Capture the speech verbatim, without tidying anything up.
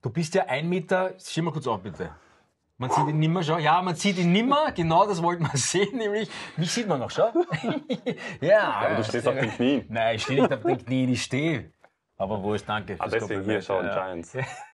Du bist ja ein Meter, schau mal kurz auf bitte. Man sieht ihn nimmer, schau. Ja, man sieht ihn nimmer, genau das wollten wir sehen, nämlich, mich sieht man noch, schau. ja, Aber du stehst auf den Knien. Nein, ich stehe nicht auf den Knien, ich stehe. Aber wo ist, danke. Ah, fürs deswegen hier, Kompliment. schau, Ja, ja. Giants.